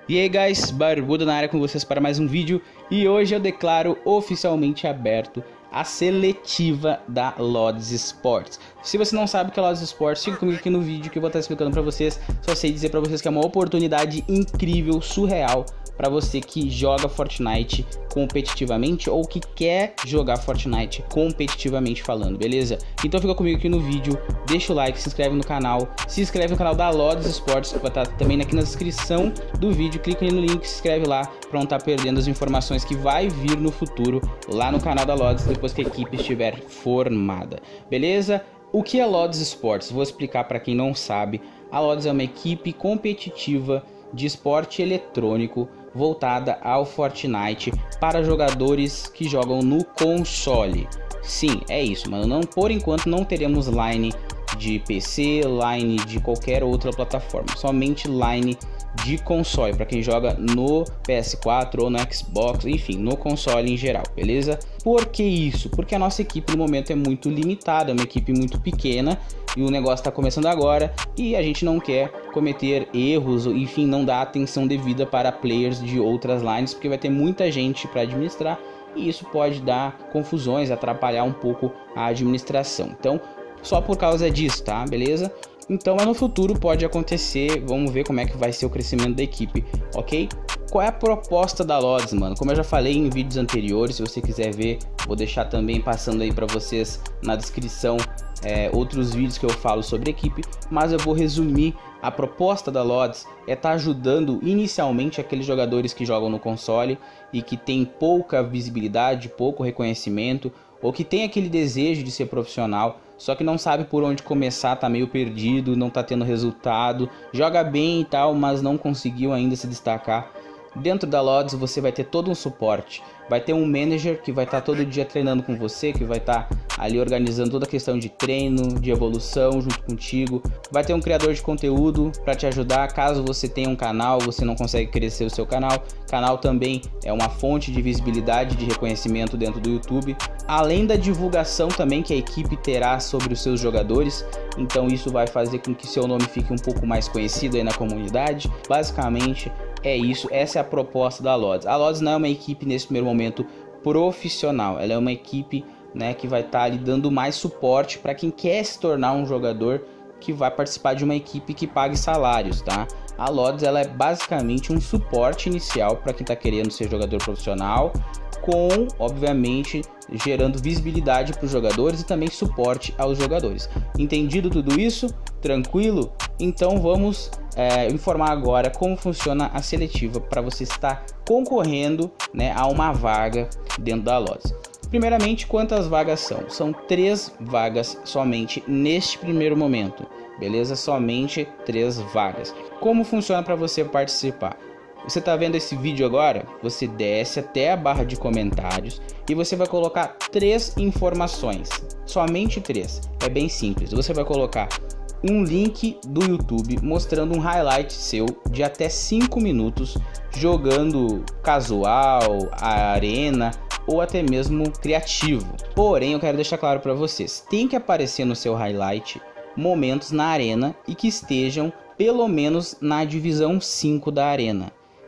E aí guys, Barbudo na área com vocês para mais um vídeo. E hoje eu declaro oficialmente aberto a seletiva da Lods Sports. Se você não sabe o que é Lods Sports, fica comigo aqui no vídeo que eu vou estar explicando para vocês. Só sei dizer para vocês que é uma oportunidade incrível, surreal, para você que joga Fortnite competitivamente ou que quer jogar Fortnite competitivamente falando, beleza? Então fica comigo aqui no vídeo, deixa o like, se inscreve no canal, se inscreve no canal da Lods Sports, que vai estar também aqui na descrição do vídeo, clica aí no link, se inscreve lá para não estar perdendo as informações que vai vir no futuro lá no canal da Lods depois que a equipe estiver formada, beleza? O que é Lods Sports? Vou explicar para quem não sabe. A Lods é uma equipe competitiva de esporte eletrônico voltada ao Fortnite para jogadores que jogam no console. Sim, é isso, mano. Não, por enquanto não teremos line de PC, line de qualquer outra plataforma, somente line de console para quem joga no PS4 ou no Xbox, enfim, no console em geral, beleza? Por que isso? Porque a nossa equipe no momento é muito limitada, é uma equipe muito pequena e o negócio está começando agora e a gente não quer cometer erros, enfim, não dar atenção devida para players de outras lines, porque vai ter muita gente para administrar e isso pode dar confusões, atrapalhar um pouco a administração. Então, só por causa disso, tá? Beleza? Então, no futuro pode acontecer, vamos ver como é que vai ser o crescimento da equipe, ok? Qual é a proposta da Lods, mano? Como eu já falei em vídeos anteriores, se você quiser ver, vou deixar também passando aí para vocês na descrição outros vídeos que eu falo sobre a equipe, mas eu vou resumir. A proposta da Lods é estar ajudando inicialmente aqueles jogadores que jogam no console e que tem pouca visibilidade, pouco reconhecimento, ou que tem aquele desejo de ser profissional, só que não sabe por onde começar, tá meio perdido, não tá tendo resultado, joga bem e tal, mas não conseguiu ainda se destacar. Dentro da Lods você vai ter todo um suporte, vai ter um manager que vai estar todo dia treinando com você, que vai estar ali organizando toda a questão de treino, de evolução junto contigo, vai ter um criador de conteúdo para te ajudar caso você tenha um canal, você não consegue crescer o seu canal. Canal também é uma fonte de visibilidade, de reconhecimento dentro do YouTube, além da divulgação também que a equipe terá sobre os seus jogadores, então isso vai fazer com que seu nome fique um pouco mais conhecido aí na comunidade. Basicamente é isso, essa é a proposta da Lods. A Lods não é uma equipe nesse primeiro momento profissional, ela é uma equipe, né, que vai estar ali dando mais suporte para quem quer se tornar um jogador que vai participar de uma equipe que pague salários, tá? A Lods ela é basicamente um suporte inicial para quem está querendo ser jogador profissional, com, obviamente, gerando visibilidade para os jogadores e também suporte aos jogadores. Entendido tudo isso? Tranquilo? Então vamos informar agora como funciona a seletiva para você estar concorrendo, né, a uma vaga dentro da Lods. Primeiramente, quantas vagas são? São 3 vagas somente neste primeiro momento, beleza? Somente 3 vagas. Como funciona para você participar? Você está vendo esse vídeo agora? Você desce até a barra de comentários e você vai colocar 3 informações, somente 3. É bem simples. Você vai colocar um link do YouTube mostrando um highlight seu de até 5 minutos jogando casual, arena ou até mesmo criativo. Porém, eu quero deixar claro para vocês, tem que aparecer no seu highlight momentos na arena e que estejam pelo menos na divisão 5 da arena,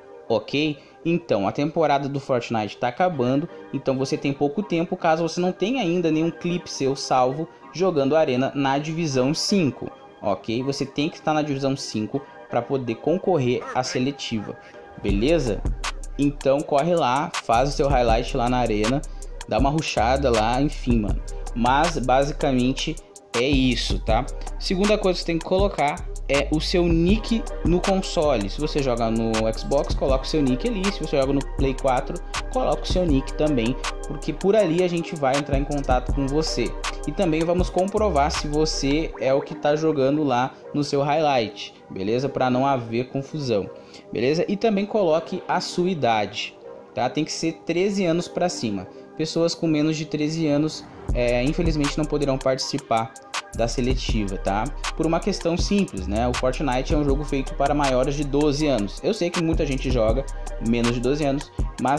ok? Então, a temporada do Fortnite está acabando, então você tem pouco tempo caso você não tenha ainda nenhum clipe seu salvo jogando arena na divisão 5, ok? Você tem que estar na divisão 5 para poder concorrer à seletiva, beleza? Então corre lá, faz o seu highlight lá na arena, dá uma rushada lá, enfim, mano. Mas basicamente é isso, tá? Segunda coisa que você tem que colocar é o seu nick no console. Se você joga no Xbox, coloca o seu nick ali. Se você joga no Play 4, coloca o seu nick também, porque por ali a gente vai entrar em contato com você. E também vamos comprovar se você é o que está jogando lá no seu highlight, beleza? Para não haver confusão, beleza? E também coloque a sua idade, tá? Tem que ser 13 anos para cima. Pessoas com menos de 13 anos, infelizmente, não poderão participar da seletiva, tá? Por uma questão simples, né? O Fortnite é um jogo feito para maiores de 12 anos. Eu sei que muita gente joga menos de 12 anos, mas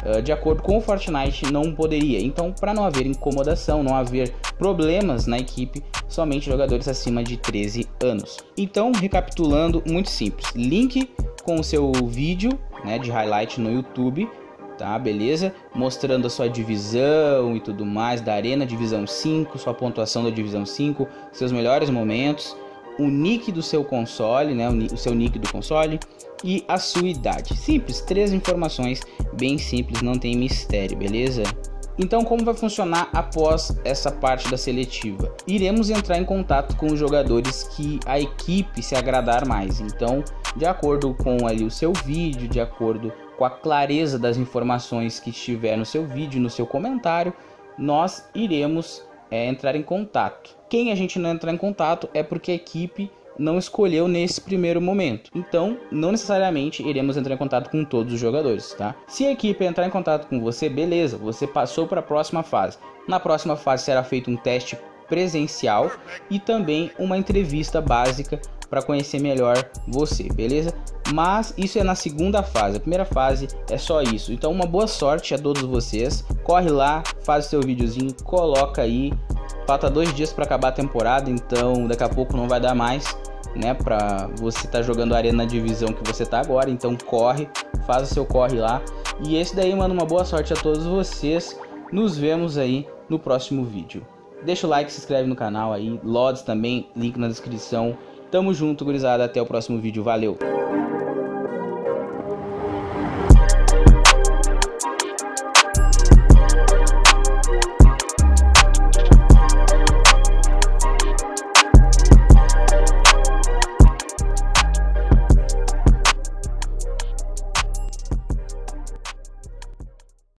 de acordo com o Fortnite, não poderia. Então, para não haver incomodação, não haver problemas na equipe, somente jogadores acima de 13 anos. Então, recapitulando, muito simples: link com o seu vídeo, né, de highlight no YouTube, tá, beleza? Mostrando a sua divisão e tudo mais, da Arena Divisão 5, sua pontuação da Divisão 5, seus melhores momentos, o nick do seu console, né, o seu nick do console e a sua idade. Simples, 3 informações bem simples, não tem mistério, beleza? Então, como vai funcionar após essa parte da seletiva? Iremos entrar em contato com os jogadores que a equipe se agradar mais. Então, de acordo com ali o seu vídeo, de acordo com a clareza das informações que estiver no seu vídeo, no seu comentário, nós iremos entrar em contato. Quem a gente não entrar em contato é porque a equipe não escolheu nesse primeiro momento. Então, não necessariamente iremos entrar em contato com todos os jogadores, tá? Se a equipe entrar em contato com você, beleza, você passou para a próxima fase. Na próxima fase será feito um teste presencial e também uma entrevista básica para conhecer melhor você, beleza? Mas isso é na segunda fase. A primeira fase é só isso. Então, uma boa sorte a todos vocês. Corre lá, faz o seu videozinho, coloca aí. Falta 2 dias para acabar a temporada, então daqui a pouco não vai dar mais, né, para você tá jogando a Arena Divisão que você tá agora. Então corre, faz o seu corre lá. E esse daí, mano, uma boa sorte a todos vocês. Nos vemos aí no próximo vídeo. Deixa o like, se inscreve no canal aí, LODS também, link na descrição. Tamo junto, gurizada, até o próximo vídeo, valeu!